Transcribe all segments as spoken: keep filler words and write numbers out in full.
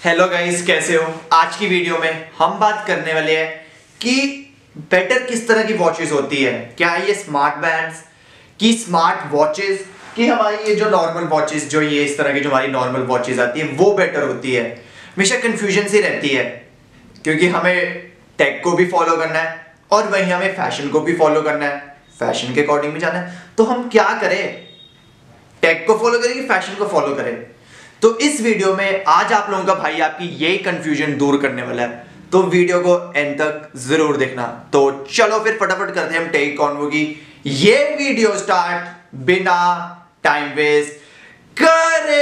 Hello guys, कैसे हो। आज की वीडियो में हम बात करने वाले हैं कि बेटर किस तरह की वॉचेस होती है। क्या ये स्मार्ट बैंड्स की स्मार्ट वॉचेस कि हमारी ये जो नॉर्मल वॉचेस जो ये इस तरह की जो हमारी नॉर्मल वॉचेस आती है वो बेटर होती है। हमेशा कंफ्यूजन सी रहती है क्योंकि हमें टेक को भी फॉलो करना है और वहीं हमें फैशन को भी फॉलो करना है, फैशन के अकॉर्डिंग भी जाना है। तो हम क्या करें, टेक को फॉलो करें कि फैशन को फॉलो करें। तो इस वीडियो में आज आप लोगों का भाई आपकी यही कंफ्यूजन दूर करने वाला है, तो वीडियो को एंड तक जरूर देखना। तो चलो फिर फटाफट करते हैं हम टेक कॉन्वो की ये वीडियो स्टार्ट बिना टाइम वेस्ट करे।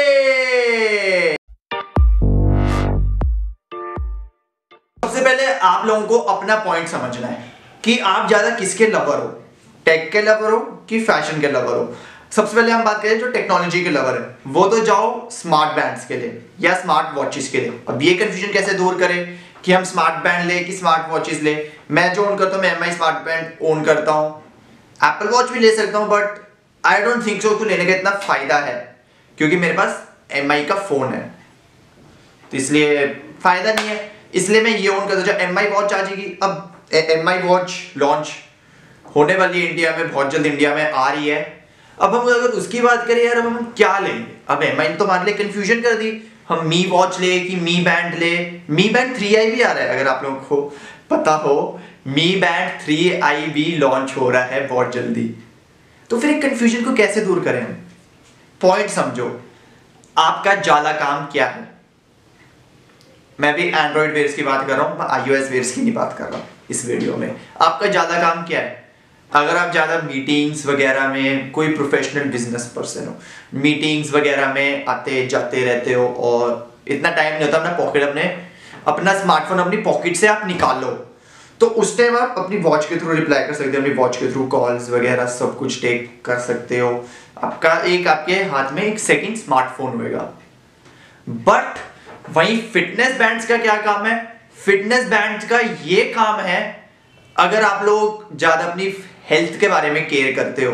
सबसे पहले आप लोगों को अपना पॉइंट समझना है कि आप ज्यादा किसके लवर हो, टेक के लवर हो कि फैशन के लवर हो। सबसे पहले हम बात करें जो टेक्नोलॉजी के लवर है वो तो जाओ स्मार्ट बैंड्स के लिए या स्मार्ट वॉचेस के लिए। अब ये कंफ्यूजन कैसे दूर करें कि हम स्मार्ट बैंड ले कि स्मार्ट वॉचेस ले। मैं जो ओन करता हूँ, मैं M I smart band on करता हूँ, एप्पल वॉच भी ले सकता हूँ, but I don't think so उसको लेने का इतना फायदा है क्योंकि मेरे पास एम आई का फोन है, तो इसलिए फायदा नहीं है। इसलिए मैं ये ओन करता हूँ। जब एम आई वॉच आ जाएगी, अब एम आई वॉच लॉन्च होने वाली है इंडिया में, बहुत जल्द इंडिया में आ रही है। अब हम अगर उसकी बात करें यार, अब हम क्या लेंगे। अब एम आई तो हमारे लिए कंफ्यूजन कर दी, हम मी वॉच ले कि मी बैंड ले। मी बैंड थ्री आई भी आ रहा है, अगर आप लोगों को पता हो मी बैंड थ्री आई भी लॉन्च हो रहा है बहुत जल्दी। तो फिर एक कंफ्यूजन को कैसे दूर करें हम। पॉइंट समझो, आपका ज्यादा काम क्या है। मैं भी एंड्रॉइड वेयर्स की बात कर रहा हूं, आईओएस वेयर्स की नहीं बात कर रहा हूं इस वीडियो में। आपका ज्यादा काम क्या है। अगर आप ज़्यादा मीटिंग्स वगैरह में कोई प्रोफेशनल बिजनेस पर्सन हो, मीटिंग्स वगैरह में आते जाते रहते हो और इतना टाइम नहीं होता अपना पॉकेट अपने अपना स्मार्टफोन अपनी पॉकेट से आप निकालो, तो उस टाइम आप अपनी वॉच के थ्रू रिप्लाई कर सकते हो, अपनी वॉच के थ्रू कॉल्स वगैरह सब कुछ टेक कर सकते हो। आपका एक आपके हाथ में एक सेकेंड स्मार्टफोन होगा। बट वहीं फिटनेस बैंड्स का क्या काम है। फिटनेस बैंड्स का ये काम है, अगर आप लोग ज्यादा अपनी हेल्थ के बारे में केयर करते हो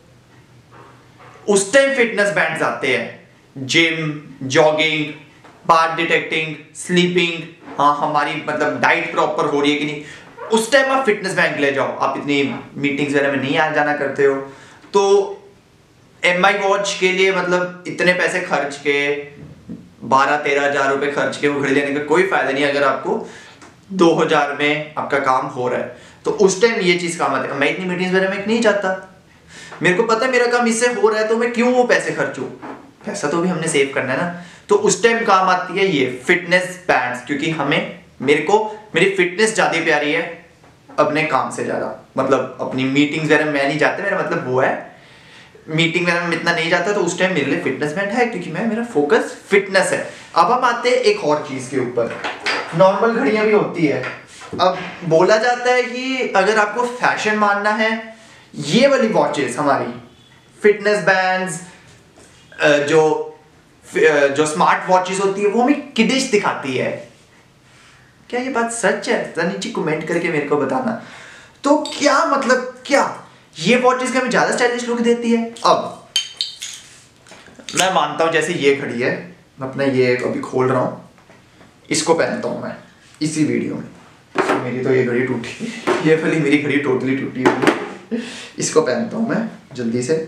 उस टाइम फिटनेस बैंड्स आते हैं। Gym, jogging, part detecting, sleeping, हाँ हमारी मतलब डाइट प्रॉपर हो रही है कि नहीं, उस टाइम आप फिटनेस बैंड ले जाओ। आप इतनी मीटिंग्स वगैरह में नहीं आ जाना करते हो तो एम आई वॉच के लिए मतलब इतने पैसे खर्च के बारह तेरह हजार रुपए खर्च के वो घड़ी लेने का कोई फायदा नहीं अगर आपको दो हजार में आपका काम हो रहा है। तो उस टाइम ये चीज काम आती है। मैं इतनी मीटिंग्स वगैरह में नहीं जाता, मेरे को पता है मेरा काम इससे हो रहा है, तो मैं क्यों वो पैसे खर्चूं। पैसा तो भी हमने सेव करना है ना। तो उस टाइम काम आती है ये फिटनेस बैंड्स, क्योंकि हमें मेरे को मेरी फिटनेस ज्यादा प्यारी है अपने काम से ज्यादा। मतलब अपनी मीटिंग्स वगैरह में नहीं जाते, मेरा मतलब वो है मीटिंग वगैरह में इतना नहीं जाता, तो उस टाइम मेरे लिए फिटनेस बैंड है क्योंकि मैं मेरा फोकस फिटनेस है। अब हम आते हैं एक और चीज के ऊपर, नॉर्मल घड़ियां भी होती है। अब बोला जाता है कि अगर आपको फैशन मानना है, ये वाली वॉचेस हमारी फिटनेस बैंड्स जो जो स्मार्ट वॉचेस होती है वो हमें किडिश दिखाती है। क्या ये बात सच है? जरा नीचे कमेंट करके मेरे को बताना। तो क्या मतलब, क्या ये वॉचेस का हमें ज्यादा स्टाइलिश लुक देती है। अब मैं मानता हूं जैसे ये घड़ी है, मैं अपना ये अभी खोल रहा हूं, इसको पहनता हूं मैं इसी वीडियो में। मेरी तो ये घड़ी टूटी, ये वाली मेरी घड़ी टोटली टूटी हुई। इसको पहनता हूं मैं जल्दी से,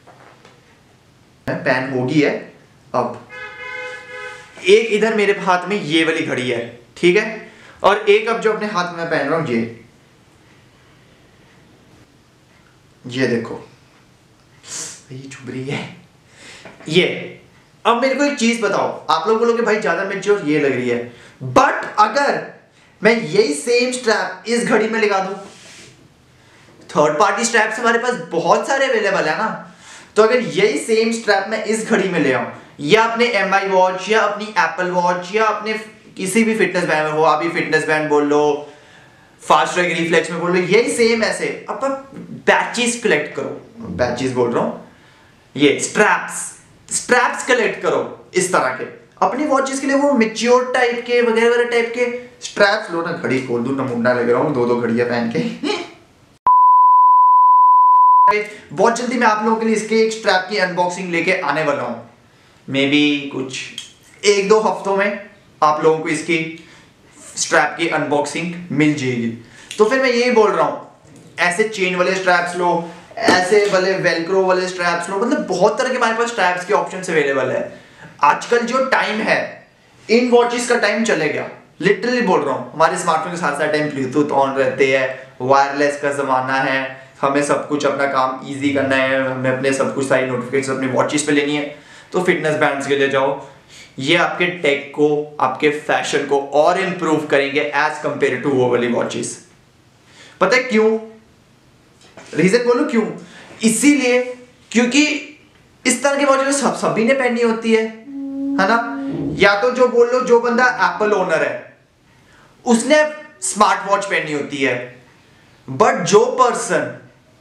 पहन होगी है। अब एक इधर मेरे हाथ में ये वाली घड़ी है, ठीक है, और एक अब जो अपने हाथ में पहन रहा हूं ये ये देखो, ये चुभ रही है ये। अब मेरे को एक चीज बताओ, आप लोग बोलोगे भाई ज्यादा मैच्योर ये लग रही है, बट अगर मैं यही सेम स्ट्रैप इस घड़ी में लगा दूं, थर्ड पार्टी स्ट्रैप्स हमारे पास बहुत सारे अवेलेबल है ना। तो अगर यही सेम स्ट्रैप मैं इस घड़ी में ले आऊं, या अपने एम आई वॉच या अपनी एप्पल वॉच या अपने किसी भी फिटनेस बैंड में हो, आप ही फिटनेस बैंड बोल लो, फास्ट ट्रैक रिफ्लेक्स में बोल लो, यही सेम ऐसे अब आप बैचेस कलेक्ट करो, बैचेस बोल रहा हूं, ये स्ट्रैप्स स्ट्रैप्स कलेक्ट करो इस तरह के अपनी वॉचेस के लिए, वो मैच्योर टाइप के वगैरह वगैरह टाइप के स्ट्रैप्स लो ना। घड़ी खोल दूं ना, मुन्ना लग रहा हूं दो दो घड़ियां पहन के। बहुत जल्दी मैं आप लोगों के लिए इसके एक स्ट्रैप की अनबॉक्सिंग लेके आने वाला हूं, मे बी कुछ एक दो हफ्तों में आप लोगों को इसकी स्ट्रैप की अनबॉक्सिंग मिल जाएगी। तो फिर मैं यही बोल रहा हूं, ऐसे चेन वाले स्ट्रैप्स लो, ऐसे वाले वेलक्रो वाले स्ट्रैप्स लो, मतलब बहुत तरह के हमारे पास स्ट्रैप्स के ऑप्शंस अवेलेबल है। आजकल जो टाइम है, इन वॉचेस का टाइम चले गया, लिटरली बोल रहा हूं। हमारे स्मार्टफोन के साथ साथ टाइम ब्लूटूथ ऑन रहते हैं, वायरलेस का जमाना है, हमें सब कुछ अपना काम इजी करना है, हमें अपने सब कुछ सारी नोटिफिकेशन अपनी वॉचेस पे लेनी है, तो फिटनेस बैंड्स के लिए जाओ। ये आपके टेक को, आपके फैशन को और इंप्रूव करेंगे एज कंपेयर टू वो वाली वॉचेस। पता है क्यों? रीजन बोलूं क्यों? इसीलिए क्योंकि इस तरह की वॉचेस सब सभी ने पहनी होती है, है ना? या तो जो बोल लो, जो बंदा एप्पल ओनर है उसने स्मार्ट वॉच पहनी होती है, बट जो पर्सन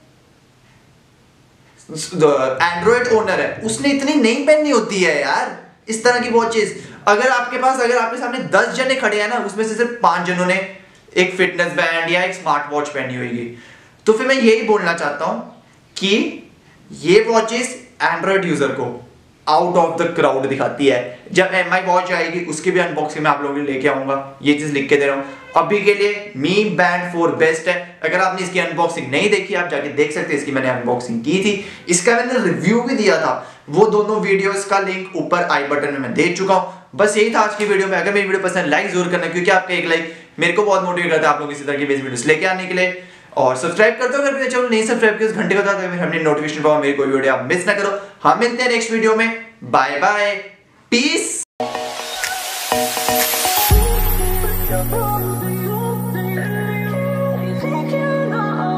एंड्रॉइड ओनर है उसने इतनी नहीं पहननी होती है यार इस तरह की वॉचेस। अगर आपके पास, अगर आपके सामने दस जने खड़े हैं ना, उसमें से सिर्फ पांच जनों ने एक फिटनेस बैंड या एक स्मार्ट वॉच पहनी होगी, तो फिर मैं यही बोलना चाहता हूं कि ये वॉचेस एंड्रॉइड यूजर को आउट ऑफ द क्राउड दिखाती है। जब एम आई वॉच आएगी उसकी भी अनबॉक्सिंग मैं आप लोगों के लिए लेके आऊंगा, ये चीज लिख के दे रहा हूं। अभी के लिए मी बैंड फोर बेस्ट है। अगर आपने इसकी अनबॉक्सिंग नहीं देखी, आप जाके देख सकते हैं, इसकी मैंने अनबॉक्सिंग की थी, इसका मैंने रिव्यू भी दिया था, वो दोनों वीडियोस का लिंक ऊपर आई बटन में मैं दे चुका हूं। बस यही था आज की वीडियो में। अगर मेरी वीडियो पसंद, लाइक जरूर करना, क्योंकि आपका एक लाइक मेरे को बहुत मोटिवेट करता है आप लोग इसी तरह की बेस्ट वीडियोस लेके आने के लिए। और सब्सक्राइब कर दो अगर मेरे चैनल नहीं सब्सक्राइब किया, उस घंटे का बता दो, हमने नोटिफिकेशन पाओ, मेरी कोई वीडियो आप मिस ना करो। हम मिलते हैं नेक्स्ट वीडियो में। Bye bye, piece.